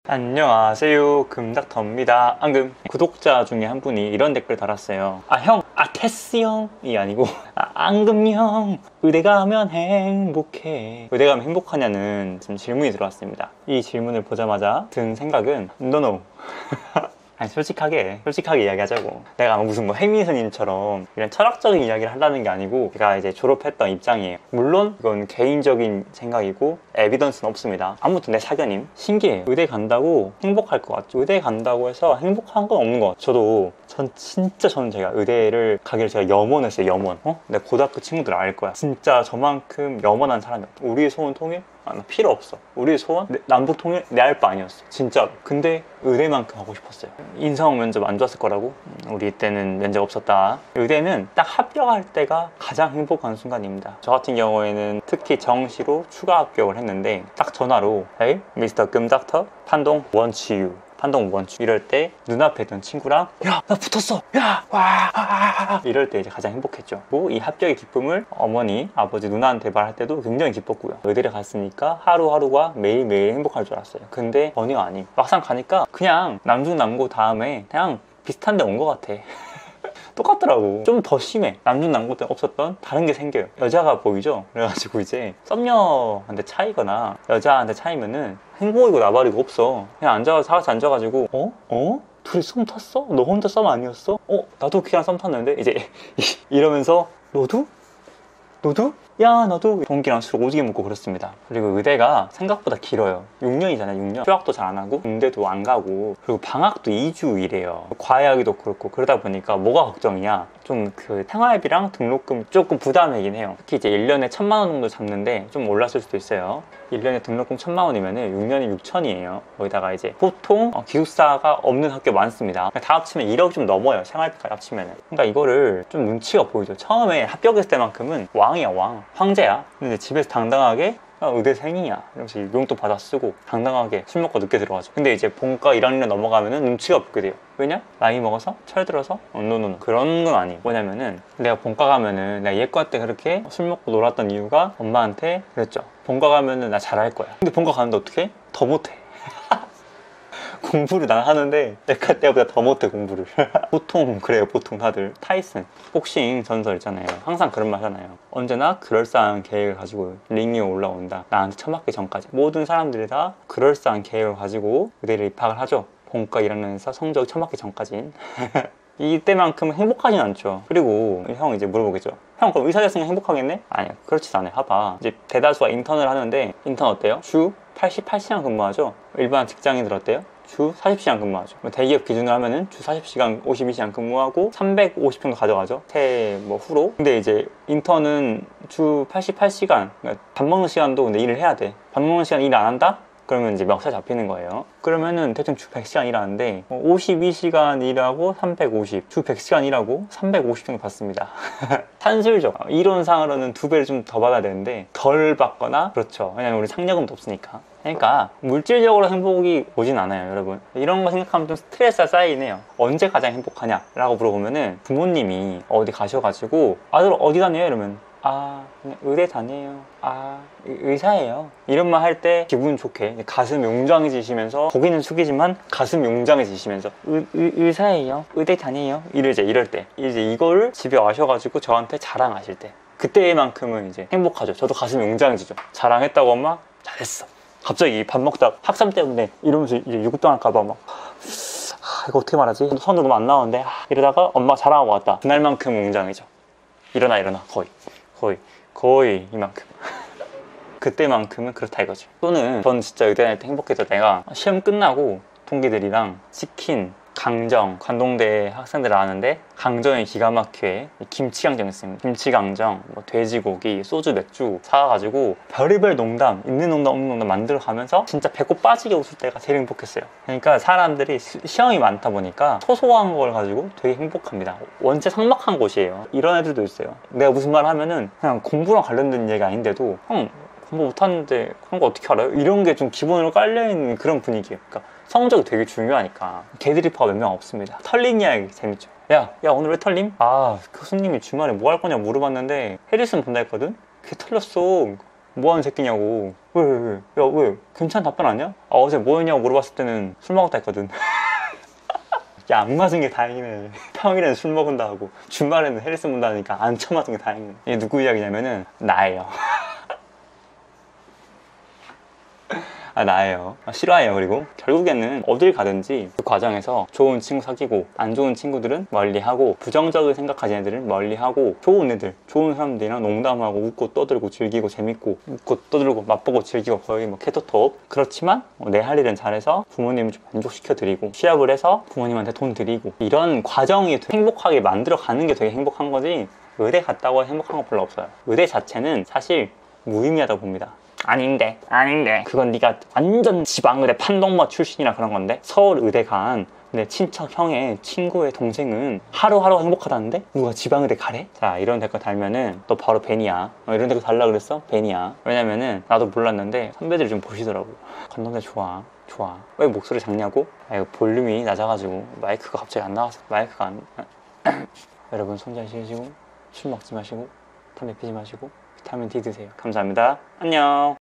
안녕하세요, 금닥터입니다. 앙금. 구독자 중에 한 분이 이런 댓글 달았어요. 형, 테스 형이 아니고 앙금 형, 의대 가면 행복해. 의대 가면 행복하냐는 지금 질문이 들어왔습니다. 이 질문을 보자마자 든 생각은 노노. 아니, 솔직하게 이야기하자고. 내가 무슨 해미스님처럼 이런 철학적인 이야기를 하려는 게 아니고, 제가 이제 졸업했던 입장이에요. 물론 이건 개인적인 생각이고 에비던스는 없습니다. 아무튼 내 사견임, 신기해요. 의대 간다고 행복할 것 같죠? 의대 간다고 해서 행복한 건 없는 것 같아요. 저는 제가 의대를 가기를 제가 염원했어요. 염원. 내 고등학교 친구들 알 거야. 진짜 저만큼 염원한 사람이 없다. 우리의 소원 통일? 나 필요 없어. 우리의 소원? 남북 통일? 내 알 바 아니었어, 진짜로. 근데 의대만큼 하고 싶었어요. 인성 면접 안 좋았을 거라고? 우리 때는 면접 없었다. 의대는 딱 합격할 때가 가장 행복한 순간입니다. 저 같은 경우에는 특히 정시로 추가 합격을 했는데, 딱 전화로 Hey, Mr. 금닥터, 판동 원치유, 판동 원추, 이럴 때 눈앞에 있던 친구랑 야, 나 붙었어, 야, 와, 이럴 때 이제 가장 행복했죠. 이 합격의 기쁨을 어머니, 아버지, 누나한테 말할 때도 굉장히 기뻤고요. 의대를 갔으니까 하루하루가 매일매일 행복할 줄 알았어요. 근데 전혀 아니. 막상 가니까 그냥 남중남고 다음에 그냥 비슷한 데 온 것 같아. 똑같더라고. 좀 더 심해. 남중남고 때 없었던 다른 게 생겨요. 여자가 보이죠? 그래가지고 이제 썸녀한테 차이거나 여자한테 차이면은 행복이고 나발이고 없어. 그냥 사같이 앉아가지고 둘이 썸 탔어? 너 혼자 썸 아니었어? 나도 그냥 썸 탔는데 이제 이러면서 너도? 야, 나도. 동기랑 술 오지게 먹고 그렇습니다. 그리고 의대가 생각보다 길어요. 6년이잖아요. 6년. 휴학도 잘 안 하고 군대도 안 가고, 그리고 방학도 2주 일해요. 과외하기도 그렇고. 그러다 보니까 뭐가 걱정이냐, 좀 생활비랑 등록금 조금 부담이긴 해요. 특히 이제 1년에 1,000만 원 정도 잡는데 좀 올랐을 수도 있어요. 1년에 등록금 1,000만 원이면은 6년에 6천이에요. 거기다가 이제 보통 기숙사가 없는 학교 많습니다. 다 합치면 1억 좀 넘어요. 생활비까지 합치면은. 그러니까 이거를 좀 눈치가 보이죠. 처음에 합격했을 때만큼은 왕이야, 왕. 황제야. 근데 집에서 당당하게 의대생이야 이러면서 용돈 받아 쓰고 당당하게 술 먹고 늦게 들어가죠. 근데 이제 본과 1학년 넘어가면은 눈치가 보게 돼요. 왜냐? 나이 먹어서? 철들어서? 노노노. 그런 건 아니에요. 뭐냐면은 내가 본과 가면은, 내가 예과 때 그렇게 술 먹고 놀았던 이유가 엄마한테 그랬죠. 본과 가면은 나 잘할 거야. 근데 본과 가는데 어떡해? 더 못해. 공부를 난 하는데 내가 때보다 더 못해, 공부를. 보통 그래요. 보통 다들. 타이슨 복싱 전설 있잖아요. 항상 그런 말 하잖아요. 언제나 그럴싸한 계획을 가지고 링 위에 올라온다. 나한테 처맞기 전까지. 모든 사람들이 다 그럴싸한 계획을 가지고 의대를 입학을 하죠. 본과 1학년에서 성적이 처맞기 전까지는. 이때만큼은 행복하진 않죠. 그리고 형 이제 물어보겠죠. 형, 그럼 의사 됐으면 행복하겠네? 아니요, 그렇지 않아요. 봐봐. 이제 대다수가 인턴을 하는데, 인턴 어때요? 주 88시간 근무하죠. 일반 직장인들 어때요? 주 40시간 근무하죠. 대기업 기준으로 하면은 주 40시간 52시간 근무하고 350 정도 가져가죠. 후로. 근데 이제 인턴은 주 88시간, 그러니까 밥 먹는 시간도 근데 일을 해야 돼. 밥 먹는 시간 일 안 한다? 그러면 이제 멱살 잡히는 거예요. 그러면은 대충 주 100시간 일하는데 52시간 일하고 350, 주 100시간 일하고 350 정도 받습니다. 산술적. 이론상으로는 2배를 좀 더 받아야 되는데 덜 받거나, 그렇죠. 왜냐면 우리 상여금도 없으니까. 그러니까 물질적으로 행복이 오진 않아요, 여러분. 이런 거 생각하면 좀 스트레스가 쌓이네요. 언제 가장 행복하냐? 라고 물어보면은 부모님이 어디 가셔가지고 아들 어디 다녀요? 이러면 그냥 의대 다녀요. 의사예요. 이런 말 할 때 기분 좋게 가슴 용장해지시면서, 고개는 숙이지만 가슴 용장해지시면서 의사예요. 의대 다녀요. 이럴 때 이제 이거를 집에 와셔가지고 저한테 자랑하실 때, 그때만큼은 이제 행복하죠. 저도 가슴이 용장해지죠. 자랑했다고 엄마 잘했어. 갑자기 밥 먹다 학점 때문에 이러면서 이제 유급당할까봐 막 이거 어떻게 말하지? 손도 너무 안 나오는데 이러다가 엄마가 자랑하고 왔다. 그날만큼은 웅장해져. 일어나 거의 이만큼. 그때만큼은 그렇다 이거죠. 또는 전 진짜 의대 다닐 때 행복해서, 내가 시험 끝나고 동기들이랑 치킨, 강정, 관동대 학생들 아는데 강정이 기가 막히게 김치강정 있습니다. 김치강정, 돼지고기, 소주, 맥주 사와가지고 별의별 농담, 있는 농담 없는 농담 만들어가면서 진짜 배꼽 빠지게 웃을 때가 제일 행복했어요. 그러니까 사람들이 시험이 많다 보니까 소소한 걸 가지고 되게 행복합니다. 원체 삭막한 곳이에요. 이런 애들도 있어요. 내가 무슨 말 하면은 그냥 공부랑 관련된 얘기 아닌데도 형 공부 못하는데 그런 거 어떻게 알아요? 이런 게 좀 기본으로 깔려있는 그런 분위기예요. 그러니까 성적이 되게 중요하니까. 개드리퍼가 몇 명 없습니다. 털린 이야기 재밌죠. 야 오늘 왜 털림? 교수님이 주말에 뭐 할 거냐 물어봤는데 해리슨 본다 했거든? 그게 털렸어. 뭐 하는 새끼냐고. 야, 왜? 괜찮은 답변 아니야? 아, 어제 뭐 했냐고 물어봤을 때는 술 먹었다 했거든. 야, 안 맞은 게 다행이네. 평일에는 술 먹은다 하고 주말에는 헬스 본다 하니까 안 처맞은 게 다행이네. 이게 누구 이야기냐면은 나예요. 나예요. 싫어해요. 그리고 결국에는 어딜 가든지 그 과정에서 좋은 친구 사귀고 안 좋은 친구들은 멀리하고 부정적으로 생각하는 애들은 멀리하고 좋은 애들, 좋은 사람들이랑 농담하고 웃고 떠들고 즐기고 재밌고 웃고 떠들고 맛보고 즐기고 거의 뭐 캐터톱. 그렇지만 내 할 일은 잘해서 부모님을 좀 만족시켜 드리고 취업을 해서 부모님한테 돈 드리고 이런 과정이 행복하게 만들어 가는 게 되게 행복한 거지, 의대 갔다고 행복한 거 별로 없어요. 의대 자체는 사실 무의미하다고 봅니다. 아닌데 그건 네가 완전 지방의대 판동모 출신이라 그런 건데, 서울의대 간 내 친척 형의 친구의 동생은 하루하루 행복하다는데 누가 지방의대 가래? 자, 이런 댓글 달면은 너 바로 벤이야. 이런 댓글 달라 그랬어? 벤이야. 왜냐면은 나도 몰랐는데 선배들이 좀 보시더라고. 건너대 좋아 왜 목소리 작냐고? 이거 볼륨이 낮아가지고 마이크가 갑자기 안 나와서 마이크가 안 여러분 손 잘 씻으시고 술 먹지 마시고 담배 피지 마시고 비타민 D 드세요. 감사합니다. 안녕.